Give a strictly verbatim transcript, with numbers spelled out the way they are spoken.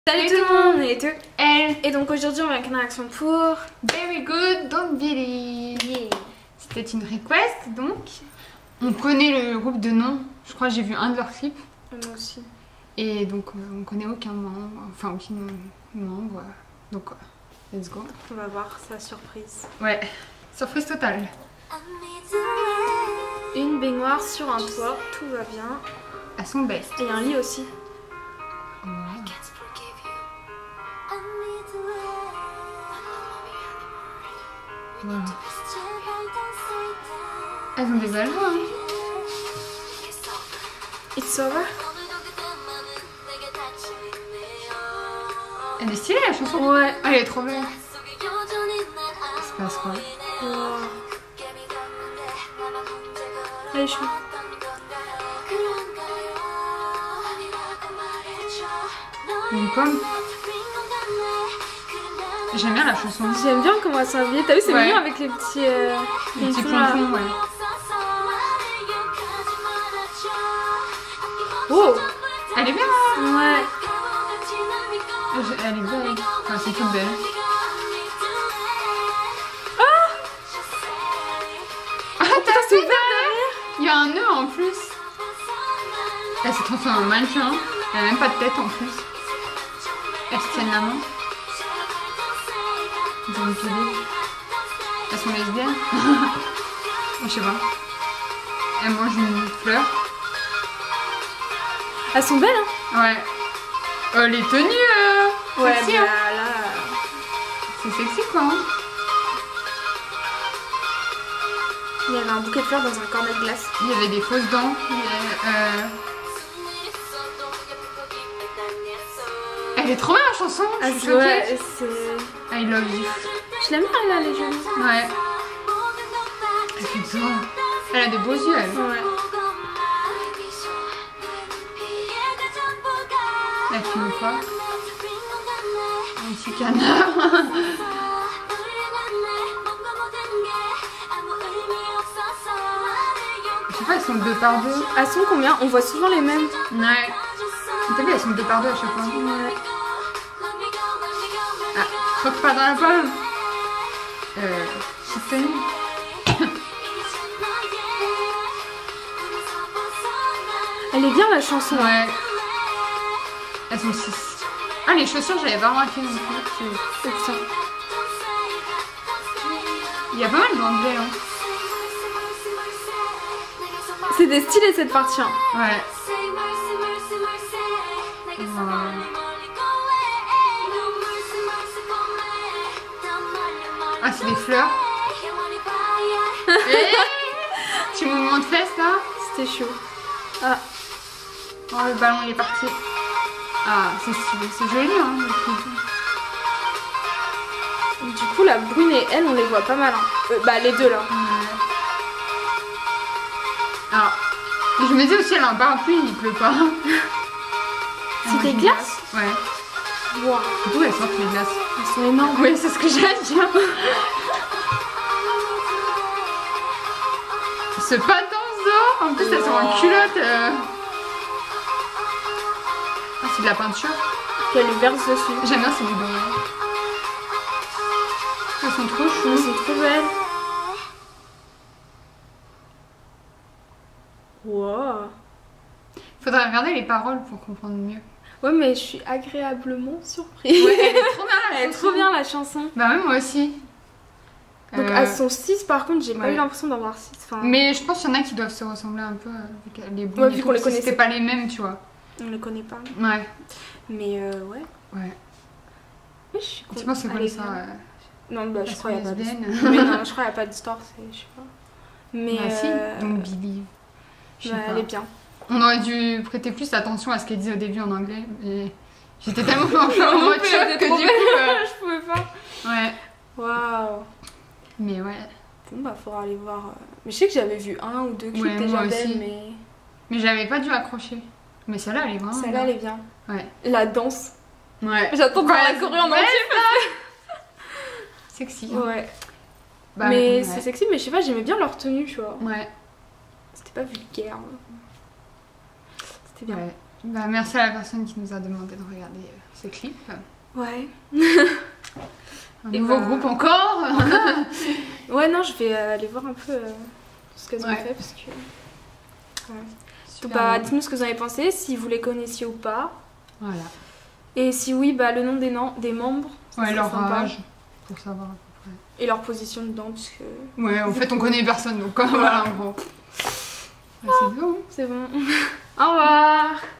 Salut tout le monde, on est deux Elle. Et donc aujourd'hui on va faire une réaction pour Very good, don't believe. yeah. C'était une request donc. On connaît le groupe de nom. Je crois que j'ai vu un de leurs clips. Moi aussi. Et donc euh, on connaît aucun membre. Enfin aucun membre. Donc euh, let's go. On va voir sa surprise. Ouais. Surprise totale. Une baignoire sur un toit, tout va bien. À son best. Et il y a un lit aussi. Wow. Wow. Elles ont des belles voix. Hein. It's over. Elle est stylée la chanson. Ouais. Elle est trop belle. Il se passe quoi? Wow. Elle est chou. Une pomme. J'aime bien la chanson. J'aime bien comment elle s'habille. T'as vu, c'est Ouais. mignon avec les petits euh, Les petits pompons, là. pompons, ouais. Oh. Elle est bien. Hein. Ouais. Elle est belle. Enfin, c'est toute belle. Ah, t'as c'est vu ouvert derrière? Il y a un nœud en plus. Elle s'est transformée en mannequin. Elle a même pas de tête en plus. Elles se tiennent la main. Ils ont une pilule. Elles sont lesbiennes. Je sais pas. Elles mangent une fleur. Elles sont belles, hein. Ouais. Oh, les tenues. Euh, Ouais, sexy, bah, hein. là. C'est sexy quoi. Hein. Il y avait un bouquet de fleurs dans un cornet de glace. Il y avait des fausses dents. Il y avait, euh... Elle est trop bien la chanson. Ah, Je suis c'est ouais, choquée. c'est. I love you. Je l'aime bien, là, les jolies. Ouais. Elle fait bien. Elle a des beaux yeux, elle. Ouais. Elle fume quoi? Un petit canard. Je sais pas, elles sont deux par deux. Elles sont combien? On voit souvent les mêmes. Ouais. T'as vu, elles sont deux par deux à chaque fois. Ouais. Ah, croque pas dans la pomme. Euh, petite tenue. Elle est bien la chanson. Ouais. Elles sont six. Ah, les chaussures, j'avais pas remarqué non plus. C'est ça. Il y a pas mal d'anglais, hein. C'est des stylés cette partie. Hein. Ouais. Voilà. Ah, c'est des fleurs. Hey, petit mouvement de fesses là. C'était chaud. Ah. Oh, le ballon il est parti. Ah, c'est stylé, c'est joli hein. Du coup, la brune et elle, on les voit pas mal. Hein. Euh, bah, les deux là. Ouais. Alors, je me dis aussi, elle a un parapluie, il pleut pas. C'est des glaces? Ouais. Waouh. D'où elles sortent les glaces? Elles sont énormes. Oui, c'est ce que j'allais dire. Ce pas danse dehors. En plus, elles sont en culotte. Euh... Ah, c'est de la peinture. Qu'elle lui verse dessus. J'aime bien, c'est du doré. Elles sont trop Elles choues. sont trop belles. Wow. Faudrait regarder les paroles pour comprendre mieux. Ouais, mais je suis agréablement surprise. Ouais, elle est trop bien la Elle est chanson. trop bien la chanson. Bah ouais, moi aussi. Donc Euh, elles sont six par contre, j'ai pas ouais. eu l'impression d'en voir six. Enfin, Mais je pense qu'il y en a qui doivent se ressembler un peu euh, vu que les boules Ouais, et vu tout, qu'on les parce que connaissait c'était pas les mêmes, tu vois. on les connaît pas. Ouais. Mais euh, ouais. Ouais. Oui, je suis Tu penses c'est quoi Allez, ça viens. euh, Non, bah je elles crois qu'il sont n'y a pas lesbiennes. d'histoire. Mais non, je crois qu'il n'y a pas d'histoire, c'est. Je sais pas. Mais. Bah si, euh, donc Billy. Je sais bah, pas. elle est bien. On aurait dû prêter plus attention à ce qu'elle disait au début en anglais. Et j'étais tellement en mode choc que du coup. euh, Je pouvais pas. Ouais. Waouh. Mais ouais. Bon, bah faudra aller voir. euh, Mais je sais que j'avais vu un ou deux clips Ouais, déjà moi aussi. d'elle, mais. Mais j'avais pas dû accrocher. Mais celle-là, elle est vraiment. Celle-là, elle bien. est bien. Ouais. La danse. Ouais. J'attends de voir Ouais, la choré en ouais, entier. Sexy. Ouais. Bah, mais ouais. c'est sexy, mais je sais pas, j'aimais bien leur tenue, tu vois. Ouais. C'était pas vulgaire. C'était bien. Ouais. Bah, merci à la personne qui nous a demandé de regarder euh, ces clips. Ouais. Un Et nouveau bah... groupe encore. Ouais, non, je vais euh, aller voir un peu euh, ce qu'elles ont Ouais. fait parce que. Ouais. Super Bah, bon. dites-nous ce que vous en avez pensé, si vous les connaissiez ou pas. Voilà. Et si oui, bah, le nom des, noms, des membres. ça Ouais, serait leur sympa. âge, pour savoir à peu près. Et leur position dedans, parce que. Ouais, en fait, on connaît personne, donc euh, voilà, en gros. Ouais, c'est bon. C'est bon. Au revoir.